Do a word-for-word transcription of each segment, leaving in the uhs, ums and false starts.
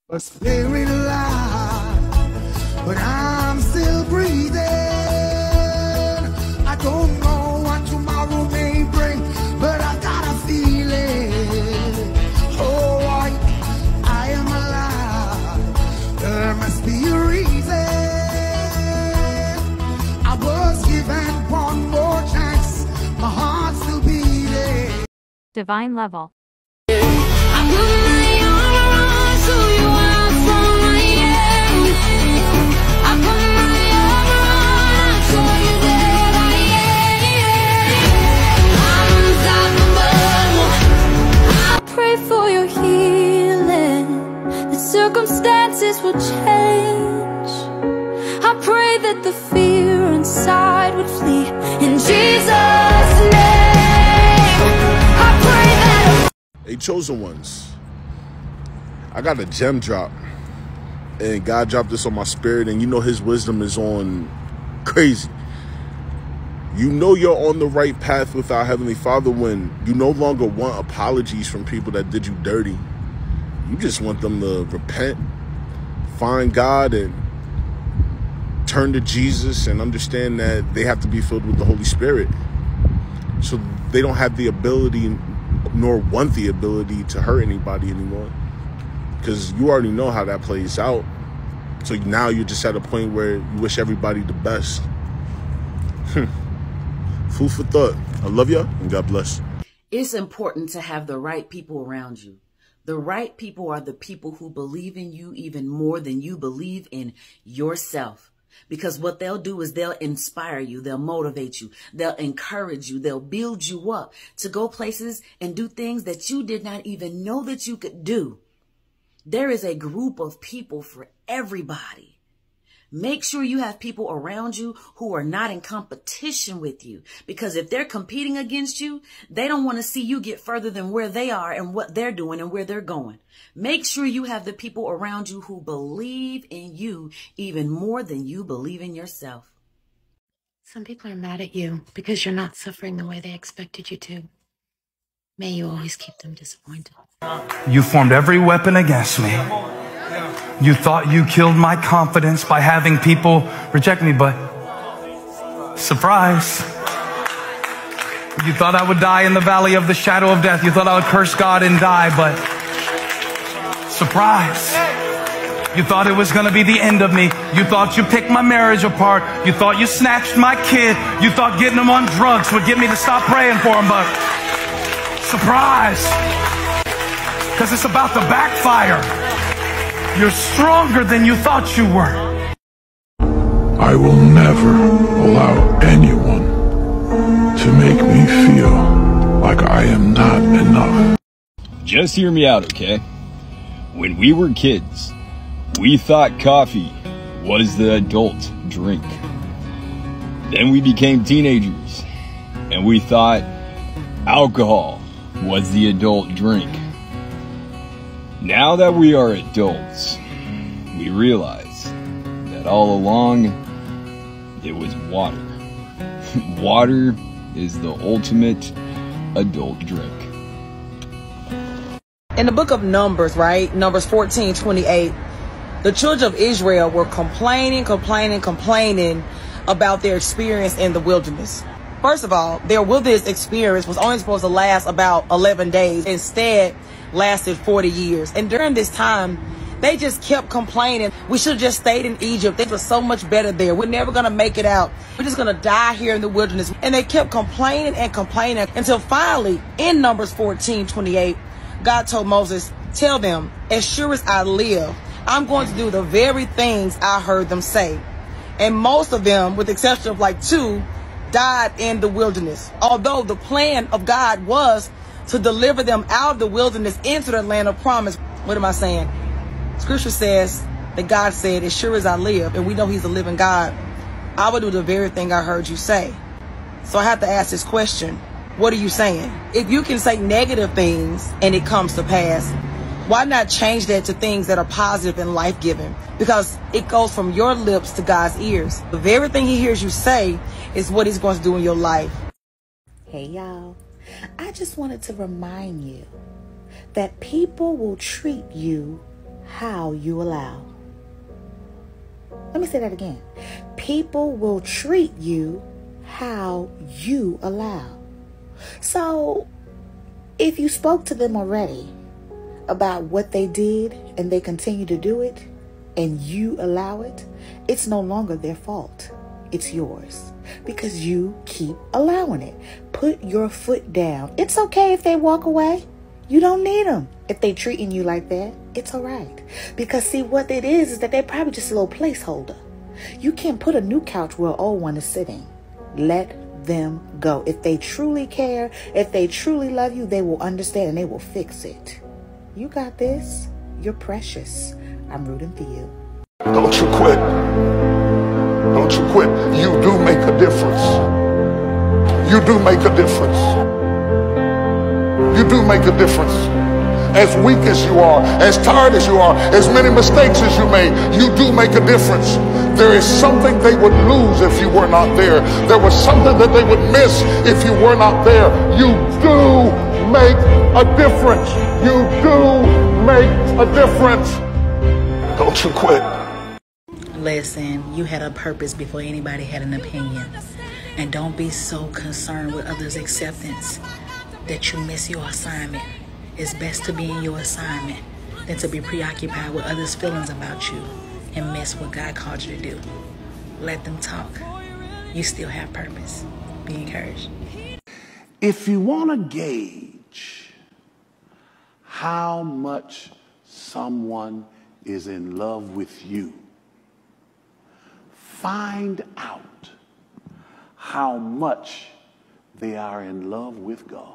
A spirit alive, but I'm still breathing. I don't know what tomorrow may bring, but I got a feeling. Oh, I, I am alive. There must be a reason. I was given one more chance. My heart's still beating. Divine level. Circumstances will change. I pray that the fear inside would flee. In Jesus' name, I pray that. Hey, chosen ones, I got a gem drop, and God dropped this on my spirit, and you know his wisdom is on crazy. You know you're on the right path with our Heavenly Father when you no longer want apologies from people that did you dirty. You just want them to repent, find God, and turn to Jesus and understand that they have to be filled with the Holy Spirit. So they don't have the ability nor want the ability to hurt anybody anymore. Because you already know how that plays out. So now you're just at a point where you wish everybody the best. Food for thought. I love you and God bless. It's important to have the right people around you. The right people are the people who believe in you even more than you believe in yourself. Because what they'll do is they'll inspire you. They'll motivate you. They'll encourage you. They'll build you up to go places and do things that you did not even know that you could do. There is a group of people for everybody. Make sure you have people around you who are not in competition with you. Because if they're competing against you, they don't want to see you get further than where they are and what they're doing and where they're going. Make sure you have the people around you who believe in you even more than you believe in yourself. Some people are mad at you because you're not suffering the way they expected you to. May you always keep them disappointed. You formed every weapon against me. You thought you killed my confidence by having people reject me, but surprise. You thought I would die in the valley of the shadow of death. You thought I would curse God and die, but surprise. You thought it was going to be the end of me. You thought you picked my marriage apart. You thought you snatched my kid. You thought getting him on drugs would get me to stop praying for him, but surprise. Because it's about to backfire. You're stronger than you thought you were. I will never allow anyone to make me feel like I am not enough. Just hear me out, okay? When we were kids, we thought coffee was the adult drink. Then we became teenagers, and we thought alcohol was the adult drink. Now that we are adults, we realize that all along, it was water. Water is the ultimate adult drink. In the book of Numbers, right? Numbers fourteen twenty-eight, the children of Israel were complaining, complaining, complaining about their experience in the wilderness. First of all, their wilderness experience was only supposed to last about eleven days. Instead, lasted forty years. And during this time, they just kept complaining. We should have just stayed in Egypt. Things were so much better there. We're never going to make it out. We're just going to die here in the wilderness. And they kept complaining and complaining until finally, in Numbers fourteen twenty-eight, God told Moses, tell them, as sure as I live, I'm going to do the very things I heard them say. And most of them, with the exception of like two, died in the wilderness. Although the plan of God was to deliver them out of the wilderness into the land of promise. What am I saying? Scripture says that God said, as sure as I live, and we know he's a living God, I will do the very thing I heard you say. So I have to ask this question. What are you saying? If you can say negative things and it comes to pass, why not change that to things that are positive and life-giving? Because it goes from your lips to God's ears. The very thing he hears you say is what he's going to do in your life. Hey, y'all. I just wanted to remind you that people will treat you how you allow. Let me say that again. People will treat you how you allow. So if you spoke to them already about what they did and they continue to do it and you allow it, it's no longer their fault. It's yours because you keep allowing it. Put your foot down. It's okay if they walk away. You don't need them. If they treating you like that, it's all right. Because see, what it is is that they're probably just a little placeholder. You can't put a new couch where an old one is sitting. Let them go. If they truly care, if they truly love you, they will understand and they will fix it. You got this. You're precious. I'm rooting for you. Don't you quit. Don't you quit. You do make a difference. You do make a difference. You do make a difference. As weak as you are, as tired as you are, as many mistakes as you made, you do make a difference. There is something they would lose if you were not there. There was something that they would miss if you were not there. You do make a difference. You do make a difference. Don't you quit. Listen, you had a purpose before anybody had an opinion. And don't be so concerned with others' acceptance that you miss your assignment. It's best to be in your assignment than to be preoccupied with others' feelings about you and miss what God called you to do. Let them talk. You still have purpose. Be encouraged. If you want to gauge how much someone is in love with you, find out how much they are in love with God.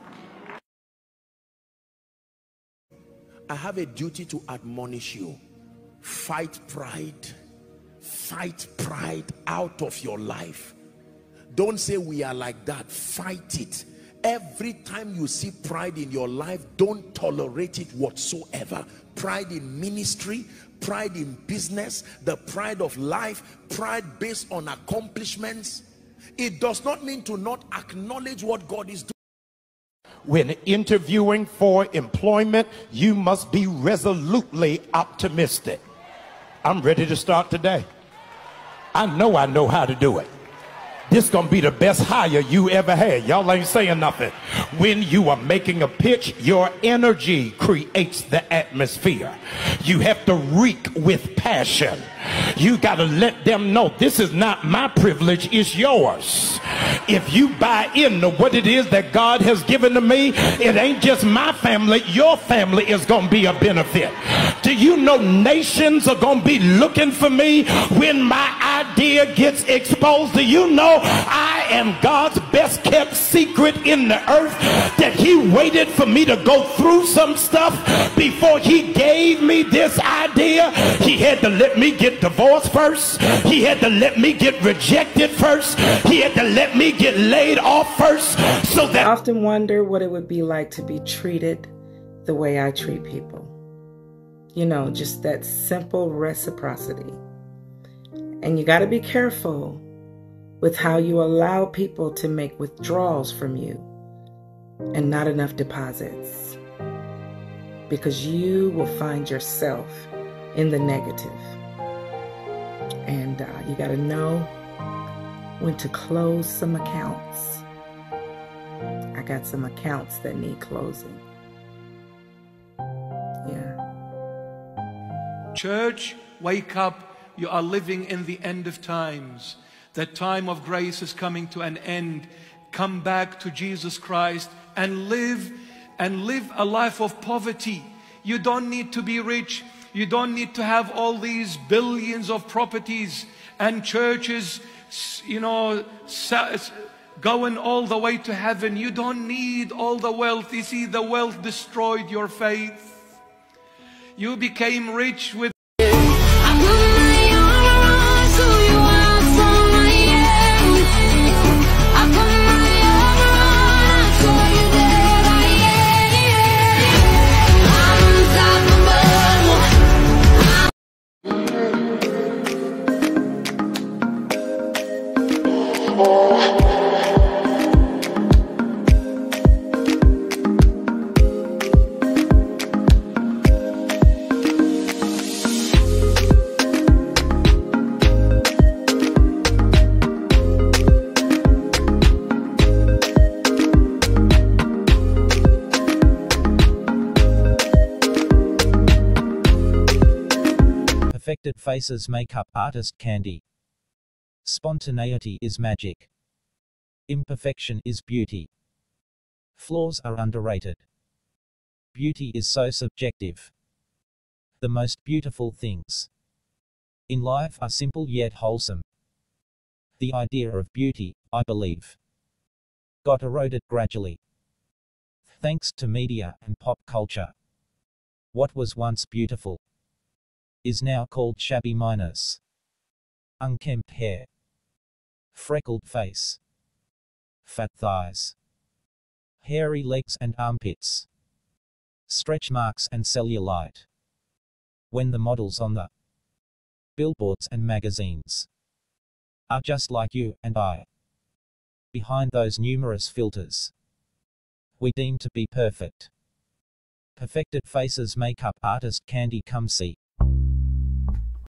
I have a duty to admonish you. Fight pride. Fight pride out of your life. Don't say we are like that. Fight it. Every time you see pride in your life, don't tolerate it whatsoever. Pride in ministry, pride in business, the pride of life, pride based on accomplishments. It does not mean to not acknowledge what God is doing. When interviewing for employment, you must be resolutely optimistic. I'm ready to start today. I know I know how to do it. This gonna be the best hire you ever had. Y'all ain't saying nothing. When you are making a pitch, your energy creates the atmosphere. You have to reek with passion. You gotta let them know this is not my privilege, it's yours. If you buy into what it is that God has given to me, it ain't just my family, your family is gonna be a benefit. Do you know nations are gonna be looking for me when my idea gets exposed? Do you know I am God's best kept secret in the earth, that he waited for me to go through some stuff before he gave me this idea? He had to let me get divorced first. He had to let me get rejected first. He had to let me get laid off first, so that I often wonder what it would be like to be treated the way I treat people. You know, just that simple reciprocity. And you got to be careful with how you allow people to make withdrawals from you and not enough deposits, because you will find yourself in the negative. And uh, you got to know when to close some accounts. I got some accounts that need closing. Yeah. Church, wake up. You are living in the end of times. The time of grace is coming to an end. Come back to Jesus Christ and live and live a life of poverty. You don't need to be rich. You don't need to have all these billions of properties and churches, you know, going all the way to heaven. You don't need all the wealth. You see, the wealth destroyed your faith. You became rich with Perfected faces makeup artist candy. Spontaneity is magic. Imperfection is beauty. Flaws are underrated. Beauty is so subjective. The most beautiful things in life are simple yet wholesome. The idea of beauty, I believe, got eroded gradually, thanks to media and pop culture. What was once beautiful is now called shabby minus. Unkempt hair, freckled face, fat thighs, hairy legs and armpits, stretch marks and cellulite. When the models on the billboards and magazines are just like you and I, behind those numerous filters we deem to be perfect. Perfected faces makeup artist candy come see.